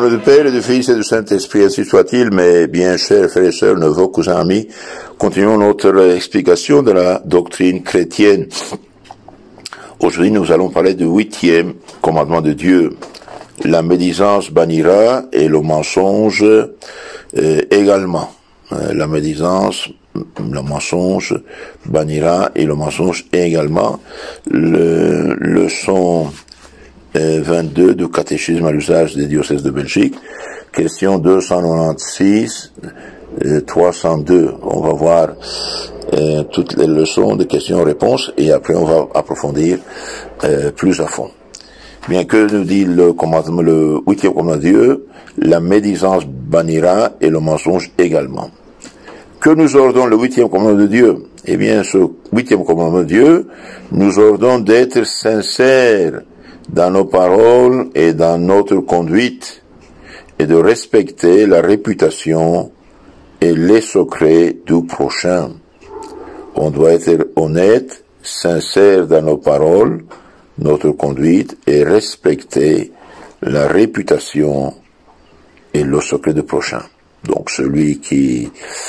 nom du Père et du Fils et du Saint-Esprit, ainsi soit-il, mais bien chers frères et sœurs, neveux, cousins, amis, continuons notre explication de la doctrine chrétienne. Aujourd'hui, nous allons parler du 8e commandement de Dieu. La médisance bannira et le mensonge également. La médisance, le mensonge bannira et le mensonge également. Leçon 22 du catéchisme à l'usage des diocèses de Belgique, question 296, 302. On va voir toutes les leçons de questions-réponses et après on va approfondir plus à fond. Bien que nous dit le commandement, le 8e commandement de Dieu, la médisance bannira et le mensonge également. Que nous ordonne le 8e commandement de Dieu? Eh bien, ce 8e commandement de Dieu nous ordonne d'être sincères dans nos paroles et dans notre conduite, et de respecter la réputation et les secrets du prochain. On doit être honnête, sincère dans nos paroles, notre conduite, et respecter la réputation et le secret du prochain. Donc celui qui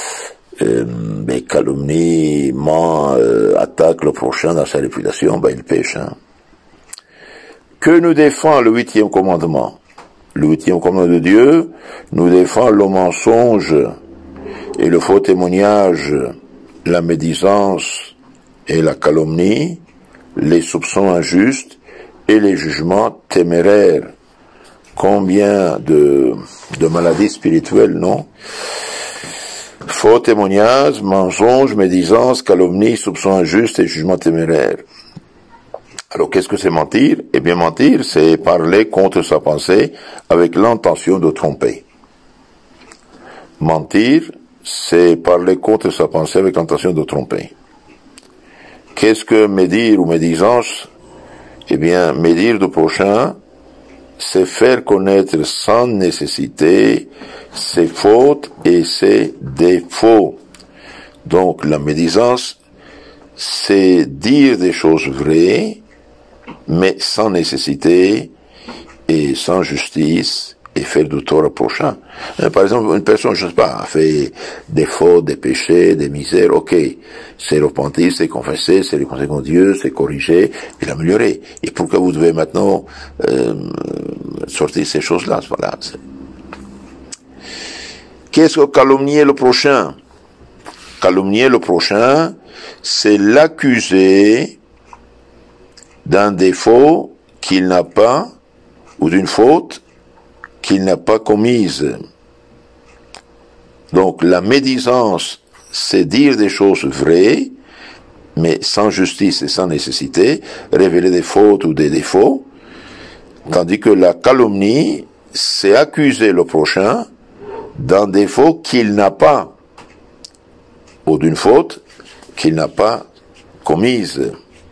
calomnie, ment, attaque le prochain dans sa réputation, il pêche. Que nous défend le 8e commandement? Le 8e commandement de Dieu nous défend le mensonge et le faux témoignage, la médisance et la calomnie, les soupçons injustes et les jugements téméraires. Combien de maladies spirituelles, non? Faux témoignage, mensonge, médisance, calomnie, soupçons injustes et jugements téméraires. Alors, qu'est-ce que c'est mentir? Eh bien, mentir, c'est parler contre sa pensée avec l'intention de tromper. Mentir, c'est parler contre sa pensée avec l'intention de tromper. Qu'est-ce que médire ou médisance? Eh bien, médire du prochain, c'est faire connaître sans nécessité ses fautes et ses défauts. Donc, la médisance, c'est dire des choses vraies, mais sans nécessité et sans justice, et faire du tort au prochain. Par exemple, une personne, je sais pas, a fait des fautes, des péchés, des misères, ok, c'est repentir, c'est confesser, c'est reconnaître contre Dieu, c'est corriger et l'améliorer. Et pourquoi vous devez maintenant sortir ces choses-là? Voilà. Qu'est-ce que calomnier le prochain? Calomnier le prochain, c'est l'accuser d'un défaut qu'il n'a pas, ou d'une faute qu'il n'a pas commise. Donc la médisance, c'est dire des choses vraies, mais sans justice et sans nécessité, révéler des fautes ou des défauts, tandis que la calomnie, c'est accuser le prochain d'un défaut qu'il n'a pas, ou d'une faute qu'il n'a pas commise.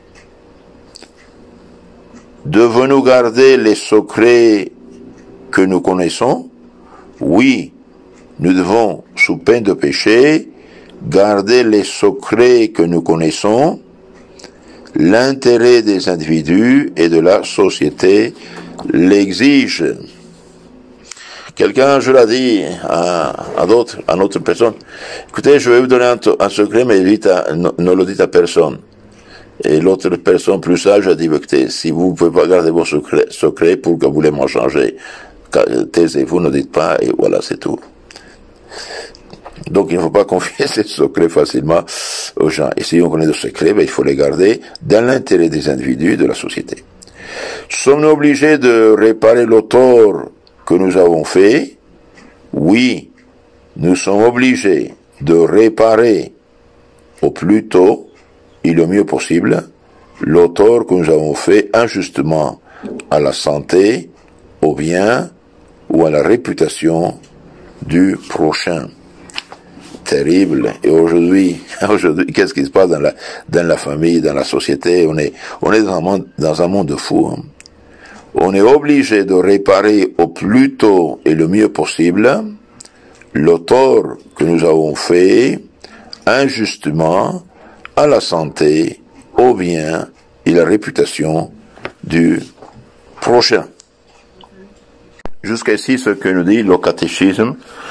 Devons-nous garder les secrets que nous connaissons? Oui, nous devons, sous peine de péché, garder les secrets que nous connaissons. L'intérêt des individus et de la société l'exige. Quelqu'un, je l'ai dit à d'autres personnes, écoutez, je vais vous donner un secret, mais ne le dites à personne. Et l'autre personne plus sage a dit, écoutez, si vous ne pouvez pas garder vos secrets, pourquoi vous voulez m'en changer? Taisez-vous, ne dites pas, et voilà, c'est tout. Donc, il ne faut pas confier ces secrets facilement aux gens. Et si on connaît des secrets, il faut les garder dans l'intérêt des individus et de la société. Sommes-nous obligés de réparer le tort que nous avons fait? Oui, nous sommes obligés de réparer au plus tôt et le mieux possible le tort que nous avons fait injustement à la santé, au bien ou à la réputation du prochain. Terrible. Et aujourd'hui, qu'est-ce qui se passe dans la famille, dans la société? On est dans un monde de fous. Hein. On est obligé de réparer au plus tôt et le mieux possible le tort que nous avons fait injustement à la santé, au bien et la réputation du prochain. Jusqu'ici, ce que nous dit le catéchisme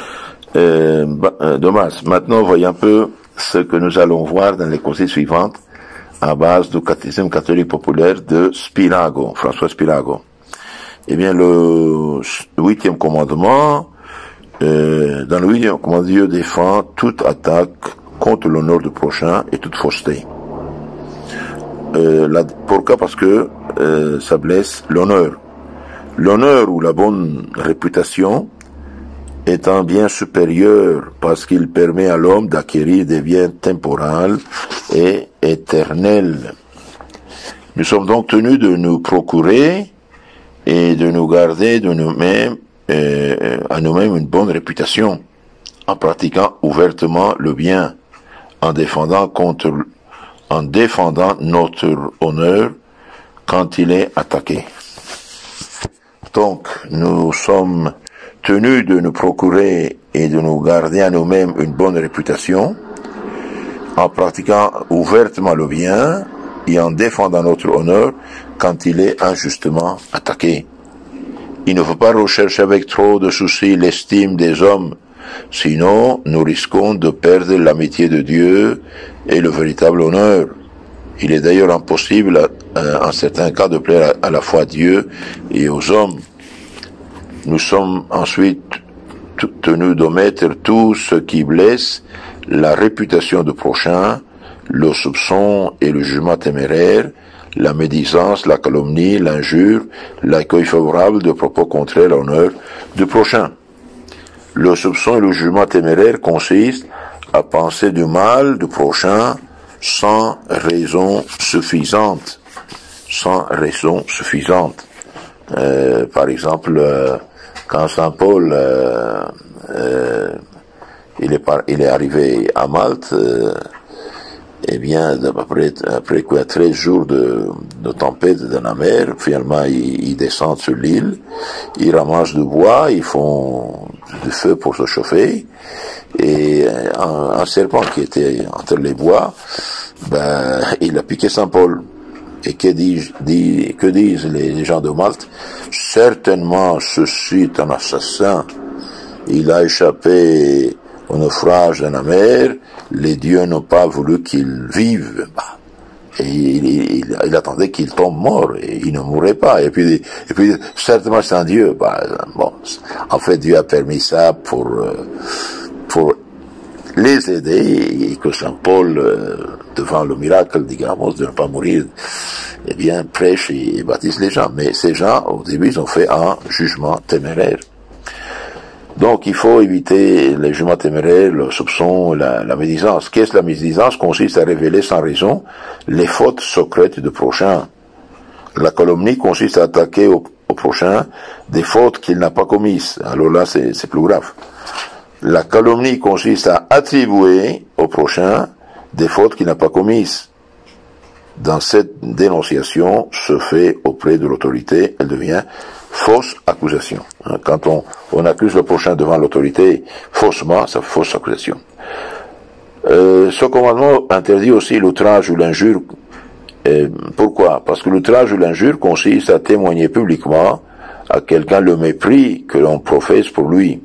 de Mars. Maintenant, voyons un peu ce que nous allons voir dans les conseils suivantes à base du catéchisme catholique populaire de Spirago, François Spirago. Eh bien, le 8e commandement, dans le 8e commandement, Dieu défend toute attaque contre l'honneur du prochain et toute fausseté. Pourquoi? Parce que ça blesse l'honneur. L'honneur ou la bonne réputation est un bien supérieur parce qu'il permet à l'homme d'acquérir des biens temporels et éternels. Nous sommes donc tenus de nous procurer et de nous garder de nous-mêmes, à nous-mêmes une bonne réputation, en pratiquant ouvertement le bien, en défendant notre honneur quand il est attaqué. Donc, nous sommes tenus de nous procurer et de nous garder à nous-mêmes une bonne réputation, en pratiquant ouvertement le bien et en défendant notre honneur quand il est injustement attaqué. Il ne faut pas rechercher avec trop de soucis l'estime des hommes, sinon nous risquons de perdre l'amitié de Dieu et le véritable honneur. Il est d'ailleurs impossible, en certains cas, de plaire à la fois à Dieu et aux hommes. Nous sommes ensuite tenus d'omettre tout ce qui blesse la réputation du prochain, le soupçon et le jugement téméraire, la médisance, la calomnie, l'injure, l'accueil favorable de propos contraires à l'honneur du prochain. Le soupçon et le jugement téméraire consistent à penser du mal du prochain sans raison suffisante. Sans raison suffisante. Par exemple, quand Saint Paul il est arrivé à Malte, eh bien, après quoi, 13 jours de tempête dans la mer, finalement, ils descendent sur l'île, ils ramassent du bois, ils font du feu pour se chauffer, et un serpent qui était entre les bois, il a piqué Saint Paul. Et que disent les gens de Malte? Certainement, ceci est un assassin. Il a échappé au naufrage dans la mer. Les dieux n'ont pas voulu qu'il vive. Et il attendait qu'il tombe mort. Et il ne mourrait pas. Et puis certainement, c'est un dieu. En fait, Dieu a permis ça pour les aider, et que Saint Paul, devant le miracle d'Igamos de ne pas mourir, eh bien, prêche et baptise les gens. Mais ces gens, au début, ils ont fait un jugement téméraire. Donc, il faut éviter les jugements téméraires, le soupçon, la médisance. Qu'est-ce que la médisance? Consiste à révéler sans raison les fautes secrètes du prochain. La calomnie consiste à attaquer au prochain des fautes qu'il n'a pas commises. Alors là, c'est plus grave. La calomnie consiste à attribuer au prochain des fautes qu'il n'a pas commises. Dans cette dénonciation se fait auprès de l'autorité, elle devient fausse accusation. Quand on accuse le prochain devant l'autorité faussement, ça fait fausse accusation. Ce commandement interdit aussi l'outrage ou l'injure. Pourquoi? Parce que l'outrage ou l'injure consiste à témoigner publiquement à quelqu'un le mépris que l'on professe pour lui.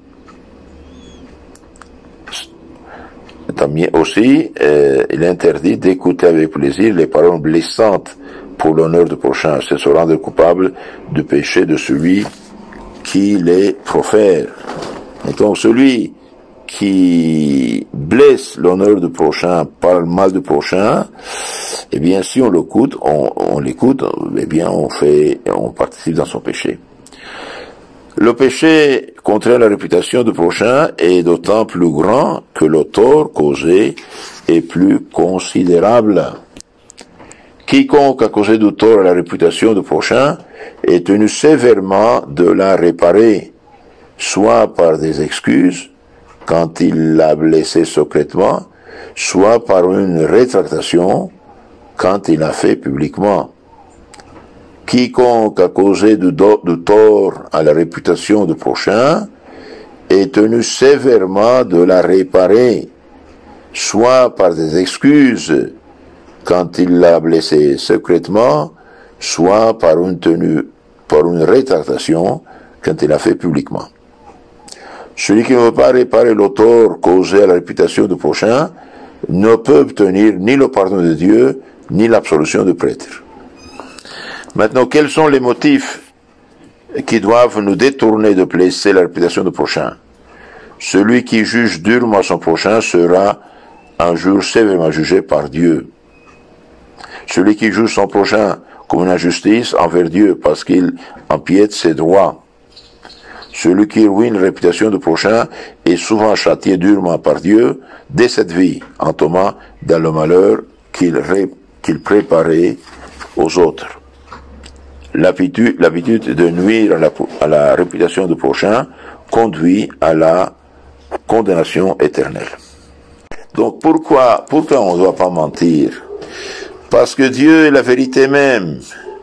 Aussi, il est interdit d'écouter avec plaisir les paroles blessantes pour l'honneur du prochain. C'est se rendre coupable du péché de celui qui les profère. Et donc, celui qui blesse l'honneur du prochain, parle mal du prochain, eh bien, si on l'écoute, eh bien, on participe dans son péché. Le péché contraire la réputation du prochain est d'autant plus grand que le tort causé est plus considérable. Quiconque a causé du tort à la réputation du prochain est tenu sévèrement de la réparer, soit par des excuses, quand il l'a blessé secrètement, soit par une rétractation, quand il l'a fait publiquement. Quiconque a causé du tort à la réputation du prochain est tenu sévèrement de la réparer, soit par des excuses quand il l'a blessé secrètement, soit par une rétractation quand il l'a fait publiquement. Celui qui ne veut pas réparer le tort causé à la réputation du prochain ne peut obtenir ni le pardon de Dieu, ni l'absolution du prêtre. Maintenant, quels sont les motifs qui doivent nous détourner de blesser la réputation du prochain? Celui qui juge durement son prochain sera un jour sévèrement jugé par Dieu. Celui qui juge son prochain comme une injustice envers Dieu parce qu'il empiète ses droits. Celui qui ruine la réputation du prochain est souvent châtié durement par Dieu dès cette vie, en tombant dans le malheur qu'il préparait aux autres. L'habitude de nuire à la réputation du prochain conduit à la condamnation éternelle. Donc pourquoi on ne doit pas mentir? Parce que Dieu est la vérité même.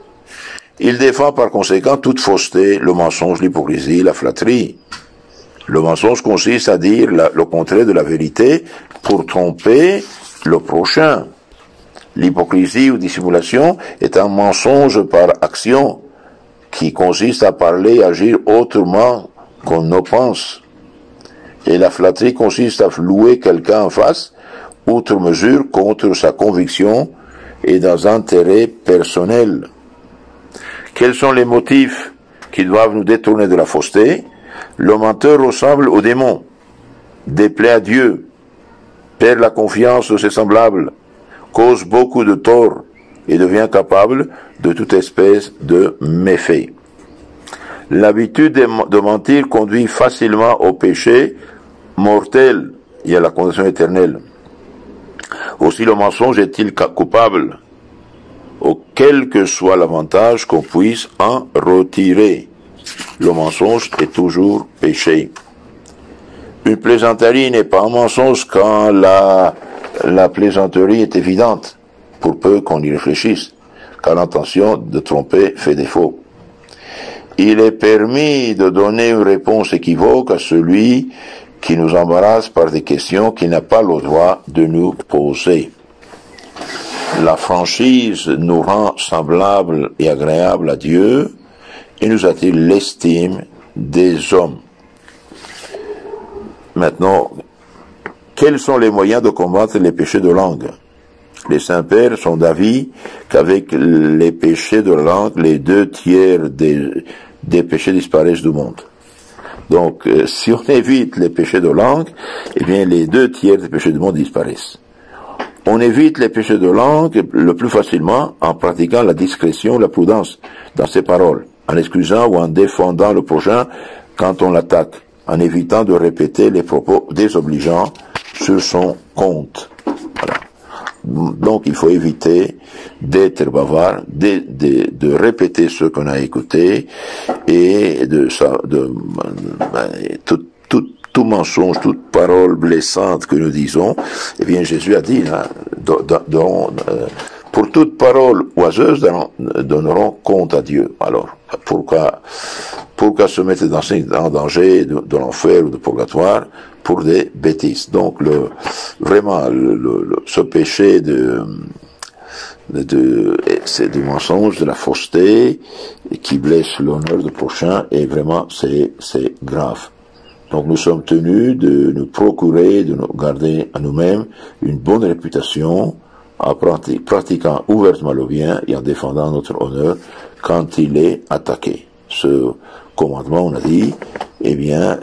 Il défend par conséquent toute fausseté, le mensonge, l'hypocrisie, la flatterie. Le mensonge consiste à dire le contraire de la vérité pour tromper le prochain. L'hypocrisie ou dissimulation est un mensonge par action qui consiste à parler et agir autrement qu'on ne pense. Et la flatterie consiste à louer quelqu'un en face, outre mesure, contre sa conviction et dans un intérêt personnel. Quels sont les motifs qui doivent nous détourner de la fausseté? Le menteur ressemble au démon, déplaît à Dieu, perd la confiance de ses semblables, cause beaucoup de tort et devient capable de toute espèce de méfait. L'habitude de mentir conduit facilement au péché mortel et à la condamnation éternelle. Aussi le mensonge est-il coupable, quel que soit l'avantage qu'on puisse en retirer. Le mensonge est toujours péché. Une plaisanterie n'est pas un mensonge quand la plaisanterie est évidente, pour peu qu'on y réfléchisse, car l'intention de tromper fait défaut. Il est permis de donner une réponse équivoque à celui qui nous embarrasse par des questions qu'il n'a pas le droit de nous poser. La franchise nous rend semblables et agréables à Dieu et nous attire l'estime des hommes. Maintenant, quels sont les moyens de combattre les péchés de langue? Les saints-pères sont d'avis qu'avec les péchés de langue, les 2/3 des péchés disparaissent du monde. Donc, si on évite les péchés de langue, eh bien, les 2/3 des péchés du monde disparaissent. On évite les péchés de langue le plus facilement en pratiquant la discrétion, la prudence dans ses paroles, en excusant ou en défendant le prochain quand on l'attaque, en évitant de répéter les propos désobligeants sur son compte. Voilà. Donc il faut éviter d'être bavard, de répéter ce qu'on a écouté et tout mensonge, toute parole blessante que nous disons, eh bien Jésus a dit, pour toute parole oiseuse, donneront compte à Dieu. Alors, pourquoi se mettre en danger de l'enfer ou du purgatoire pour des bêtises? Donc, ce péché c'est du mensonge, de la fausseté, qui blesse l'honneur du prochain, et vraiment, c'est grave. Donc nous sommes tenus de nous procurer, de nous garder à nous-mêmes une bonne réputation en pratiquant ouvertement le bien et en défendant notre honneur quand il est attaqué. Ce commandement, on a dit, eh bien,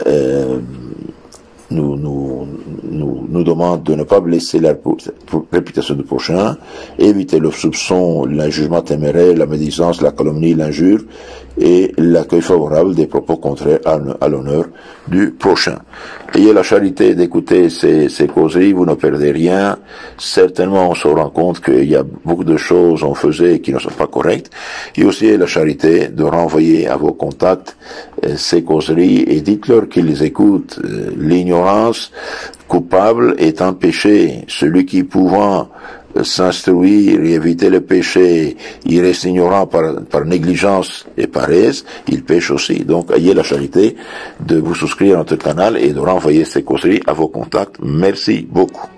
nous demande de ne pas blesser la réputation du prochain, éviter le soupçon, l'injugement téméraire, la médisance, la calomnie, l'injure et l'accueil favorable des propos contraires à l'honneur du prochain. Ayez la charité d'écouter ces causeries, vous ne perdez rien. Certainement, on se rend compte qu'il y a beaucoup de choses qu'on faisait qui ne sont pas correctes. Et aussi la charité de renvoyer à vos contacts ces causeries et dites-leur qu'ils les écoutent. L'ignorance coupable est un péché. Celui qui pouvant s'instruire et éviter le péché, il reste ignorant par négligence et paresse, il pêche aussi. Donc, ayez la charité de vous souscrire à notre canal et de renvoyer ces causeries à vos contacts. Merci beaucoup.